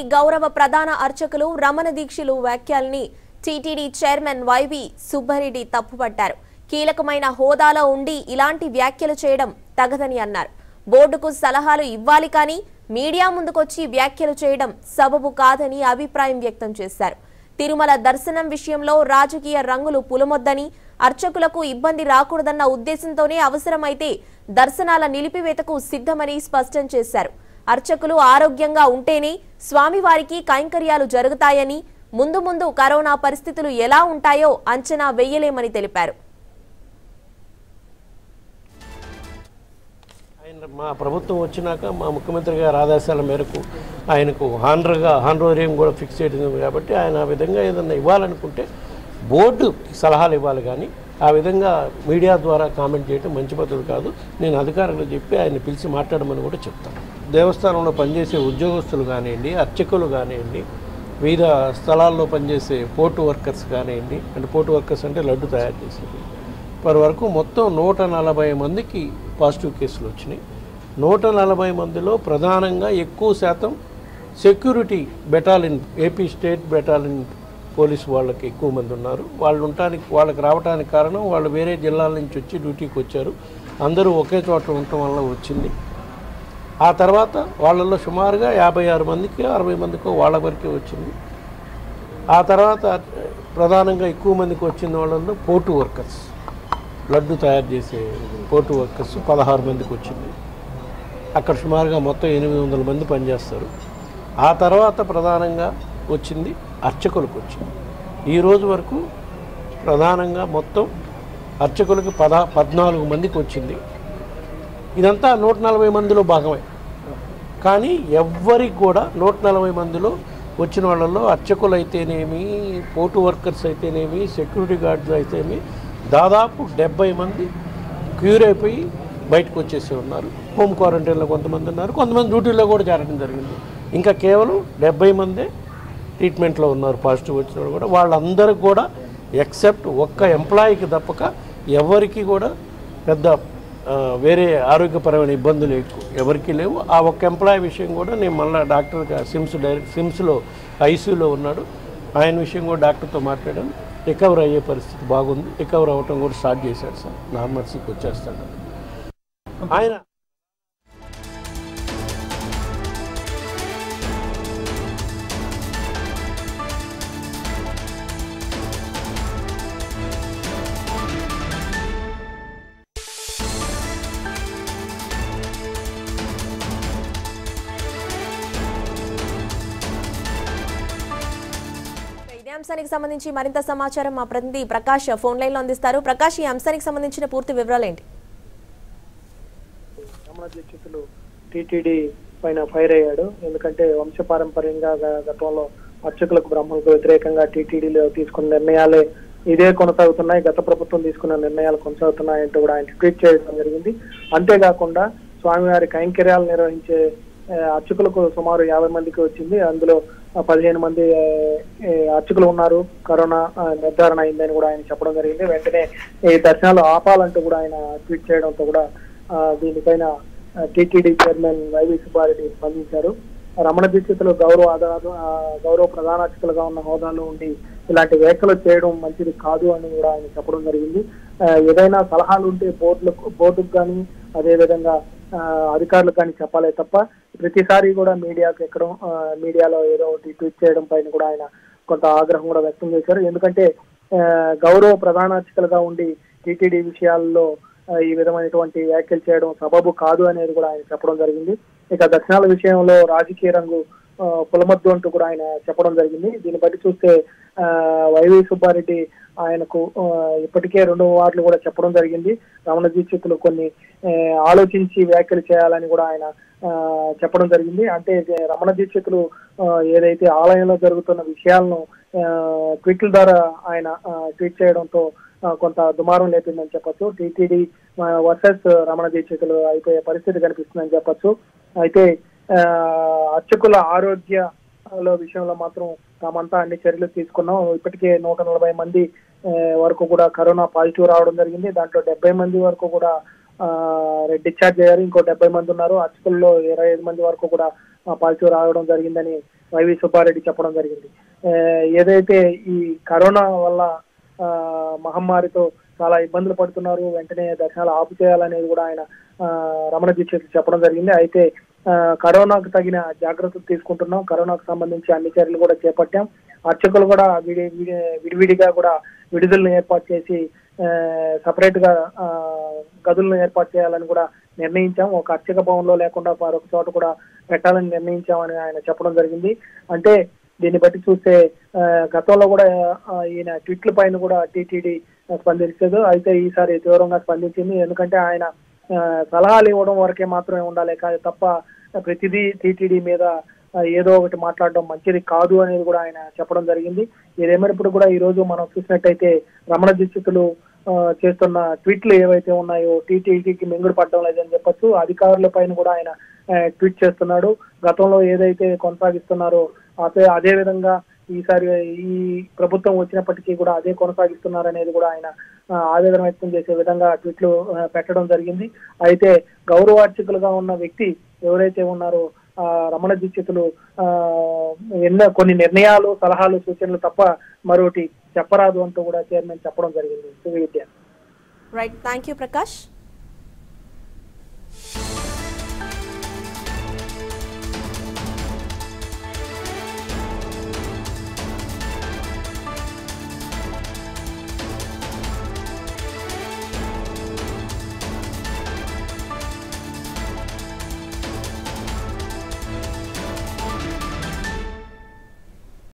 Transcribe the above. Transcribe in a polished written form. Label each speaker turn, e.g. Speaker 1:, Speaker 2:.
Speaker 1: గౌరవ ప్రధాన అర్చకులు రమణ దీక్షలు వ్యాఖ్యల్ని టీటీడీ చైర్మన్ వైవి సుబ్బారెడ్డి తప్పుపట్టారు. కీలకమైన హోదాలో ఉండి ఇలాంటి వ్యాఖ్యలు చేయడం తగదని అన్నారు. బోర్డుకు సలహాలు ఇవ్వాలి కానీ మీడియా ముందుకొచ్చి వ్యాఖ్యలు చేయడం సబబు కాదని అభిప్రాయం వ్యక్తం చేశారు. తిరుమల దర్శనం విషయంలో రాజకీయ రంగులు పులమొద్దని, అర్చకులకు ఇబ్బంది రాకూడదన్న ఉద్దేశంతోనే అవసరమైతే దర్శనాల నిలిపివేతకు సిద్ధమని స్పష్టం చేశారు. అర్చకులు ఆరోగ్యంగా ఉంటేనే స్వామివారికి కైంకర్యాలు జరుగుతాయని, ముందు ముందు కరోనా పరిస్థితులు ఎలా ఉంటాయో అంచనా వేయలేమని తెలిపారు.
Speaker 2: మా ప్రభుత్వం వచ్చినాక మా ముఖ్యమంత్రి గారి ఆదేశాల మేరకు ఆయనకు హానరేరియం కూడా ఫిక్స్ చేయడం కాబట్టి ఆయన ఆ విధంగా ఏదన్నా ఇవ్వాలనుకుంటే బోర్డు సలహాలు ఇవ్వాలి కానీ ఆ విధంగా మీడియా ద్వారా కామెంట్ చేయడం మంచి పద్ధతి కాదు. నేను అధికారులు చెప్పి ఆయన పిలిచి మాట్లాడమని కూడా చెప్తాను. దేవస్థానంలో పనిచేసే ఉద్యోగస్తులు కానివ్వండి, అర్చకులు కానివ్వండి, వివిధ స్థలాల్లో పనిచేసే పోర్టు వర్కర్స్ కానివ్వండి, అంటే పోర్టు వర్కర్స్ అంటే లడ్డు తయారు చేసేది, ఇప్పటి వరకు మొత్తం 140 మందికి పాజిటివ్ కేసులు వచ్చినాయి. 140 మందిలో ప్రధానంగా ఎక్కువ శాతం security battalion, AP state battalion police వాళ్ళకి ఎక్కువ మంది ఉన్నారు. వాళ్ళకి రావడానికి కారణం వాళ్ళు వేరే జిల్లాల నుంచి వచ్చి డ్యూటీకి వచ్చారు. అందరూ ఒకే చోట ఉండటం వల్ల వచ్చింది. ఆ తర్వాత వాళ్ళల్లో సుమారుగా 56 మందికి 60 మందికో వాళ్ళ వరకే వచ్చింది. ఆ తర్వాత ప్రధానంగా ఎక్కువ మందికి వచ్చిన వాళ్ళల్లో పోర్టు వర్కర్స్, లడ్డు తయారు చేసే పోర్టు వర్కర్స్ 16 మందికి వచ్చింది. అక్కడ సుమారుగా మొత్తం 800 మంది పనిచేస్తారు. ఆ తర్వాత ప్రధానంగా వచ్చింది అర్చకులకు వచ్చింది. ఈరోజు వరకు ప్రధానంగా మొత్తం అర్చకులకి 14 మందికి వచ్చింది. ఇదంతా 140 మందిలో భాగమే. కానీ ఎవ్వరికి కూడా 140 మందిలో వచ్చిన వాళ్ళల్లో అర్చకులు అయితేనేమి, పోర్టు వర్కర్స్ అయితేనేమి, సెక్యూరిటీ గార్డ్స్ అయితేనేమి దాదాపు 70 మంది క్యూర్ అయిపోయి బయటకు వచ్చేసి ఉన్నారు. హోమ్ క్వారంటైన్లో కొంతమంది ఉన్నారు, కొంతమంది డ్యూటీలో కూడా చేరడం జరిగింది. ఇంకా కేవలం 70 మందే ట్రీట్మెంట్లో ఉన్నారు పాజిటివ్ వచ్చిన వాళ్ళు కూడా. వాళ్ళందరికీ కూడా ఎక్సెప్ట్ ఒక్క ఎంప్లాయీకి తప్పక ఎవరికి కూడా పెద్ద వేరే ఆరోగ్యపరమైన ఇబ్బందులు ఎవరికీ లేవు. ఆ ఒక్క ఎంప్లాయీ విషయం కూడా నేను మళ్ళీ డాక్టర్ సిమ్స్లో ఐసీయూలో ఉన్నాడు, ఆయన విషయం కూడా డాక్టర్తో మాట్లాడాను. రికవర్ అయ్యే పరిస్థితి బాగుంది. రికవర్ అవ్వటం కూడా స్టార్ట్ చేశాడు సార్, నార్మల్సీకి వచ్చేస్తాడు ఆయన.
Speaker 1: అంశానికి సంబంధించి మరింత సమాచారం మా ప్రతినిధి ప్రకాష్ ఫోన్ లైన్ లో అందిస్తారు. ప్రకాష్, ఈ అంశానికి సంబంధించిన పూర్తి వివరాలు ఏంటి?
Speaker 3: అధ్యక్షులు టీటీడీ పైన ఫైర్ అయ్యాడు. ఎందుకంటే వంశపారంపర్యంగా గతంలో అర్చకులకు బ్రాహ్మణులకు వ్యతిరేకంగా టీటీడీలో తీసుకున్న నిర్ణయాలే ఇదే కొనసాగుతున్నాయి, గత ప్రభుత్వం తీసుకున్న నిర్ణయాలు కొనసాగుతున్నాయంటూ కూడా ఆయన ట్వీట్ చేయడం జరిగింది. అంతేకాకుండా స్వామివారి కైంకర్యాలు నిర్వహించే అర్చకులకు సుమారు 50 మందికి వచ్చింది. అందులో 15 మంది అర్చకులు ఉన్నారు, కరోనా నిర్ధారణ అయిందని కూడా ఆయన చెప్పడం జరిగింది. వెంటనే ఈ దర్శనాలు ఆపాలంటూ కూడా ఆయన ట్వీట్ చేయడంతో కూడా దీనిపైన టీటీడీ చైర్మన్ వైవి సుబ్బారెడ్డి స్పందించారు. రమణ దీక్షితులు గౌరవ ప్రధాన అర్చకులుగా ఉన్న హోదాలో ఉండి ఇలాంటి వ్యాఖ్యలు చేయడం మంచిది కాదు అని కూడా ఆయన చెప్పడం జరిగింది. ఏదైనా సలహాలు ఉంటే బోర్డుకు కానీ అదేవిధంగా అధికారులకు కానీ చెప్పాలే తప్ప ప్రతిసారి కూడా మీడియాకు ఎక్కడం, మీడియాలో ఏదో ఒకటి ట్వీట్ చేయడం పైన కూడా ఆయన కొంత ఆగ్రహం కూడా వ్యక్తం చేశారు. ఎందుకంటే గౌరవ ప్రధాన అర్చకులుగా ఉండి టీటీడీ విషయాల్లో ఈ విధమైనటువంటి వ్యాఖ్యలు చేయడం సబబు కాదు అనేది కూడా ఆయన చెప్పడం జరిగింది. ఇక దర్శనాల విషయంలో రాజకీయ రంగు పులమద్దు అంటూ కూడా ఆయన చెప్పడం జరిగింది. దీన్ని బట్టి చూస్తే వైవి సుబ్బారెడ్డి ఆయనకు ఇప్పటికే 2 వార్లు కూడా చెప్పడం జరిగింది. రమణ దీక్షితులు కొన్ని ఆలోచించి వ్యాఖ్యలు చేయాలని కూడా ఆయన చెప్పడం జరిగింది. అంటే రమణ దీక్షితులు ఏదైతే ఆలయంలో జరుగుతున్న విషయాలను ట్వీట్ల ద్వారా ఆయన ట్వీట్ చేయడంతో కొంత దుమారం లేపిందని చెప్పొచ్చు. టీటీడీ వర్సెస్ రమణ దీక్షితులు అయిపోయే పరిస్థితి కనిపిస్తుందని చెప్పొచ్చు. అయితే అర్చకుల ఆరోగ్యాల విషయంలో మాత్రం తామంతా అన్ని చర్యలు తీసుకున్నాం. ఇప్పటికే 140 మంది వరకు కూడా కరోనా పాజిటివ్ రావడం జరిగింది. దాంట్లో 70 మంది వరకు కూడా డిశ్చార్జ్ అయ్యారు. ఇంకో 70 మంది ఉన్నారు. అర్చకుల్లో 25 మంది వరకు కూడా పాజిటివ్ రావడం జరిగిందని వైవి సుబ్బారెడ్డి చెప్పడం జరిగింది. ఏదైతే ఈ కరోనా వల్ల మహమ్మారితో చాలా ఇబ్బందులు పడుతున్నారు, వెంటనే దర్శనాలు ఆపు చేయాలనేది కూడా ఆయన రమణ దీక్షితులు చెప్పడం జరిగింది. అయితే కరోనాకు తగిన జాగ్రత్తలు తీసుకుంటున్నాం, కరోనాకు సంబంధించి అన్ని చర్యలు కూడా చేపట్టాం, అర్చకులు కూడా విడివిడిగా కూడా విడుదలను ఏర్పాటు చేసి సపరేట్ గా గదులను ఏర్పాటు చేయాలని కూడా నిర్ణయించాం, ఒక అర్చక భవన్లో లేకుండా మరొక చోట కూడా పెట్టాలని నిర్ణయించామని ఆయన చెప్పడం జరిగింది. అంటే దీన్ని బట్టి చూస్తే గతంలో కూడా ఈయన ట్వీట్ల పైన కూడా టీటీడీ స్పందించలేదు, అయితే ఈసారి తీవ్రంగా స్పందించింది. ఎందుకంటే ఆయన సలహాలు ఇవ్వడం వరకే మాత్రమే ఉండాలి తప్ప ప్రతిదీ టీటీడీ మీద ఏదో ఒకటి మాట్లాడడం మంచిది కాదు అనేది కూడా ఆయన చెప్పడం జరిగింది. ఏదేమైనప్పుడు కూడా ఈ రోజు మనం చూసినట్టయితే రమణ దీక్షితులు చేస్తున్న ట్వీట్లు ఏవైతే ఉన్నాయో టీటీడీకి మింగుడు పడడం లేదని చెప్పొచ్చు. అధికారుల పైన కూడా ఆయన ట్వీట్ చేస్తున్నాడు, గతంలో ఏదైతే కొనసాగిస్తున్నారో అదే విధంగా ఈసారి ఈ ప్రభుత్వం వచ్చినప్పటికీ కూడా అదే కొనసాగిస్తున్నారు అనేది కూడా ఆయన ఆవేదన వ్యక్తం చేసే విధంగా ట్వీట్లు పెట్టడం జరిగింది. అయితే గౌరవార్చకులుగా ఉన్న వ్యక్తి ఎవరైతే ఉన్నారో రమణ దీక్షితులు కొన్ని నిర్ణయాలు, సలహాలు, సూచనలు తప్ప మరొకటి చెప్పరాదు అంటూ కూడా చైర్మన్ చెప్పడం జరిగింది.
Speaker 1: Right, thank you Prakash.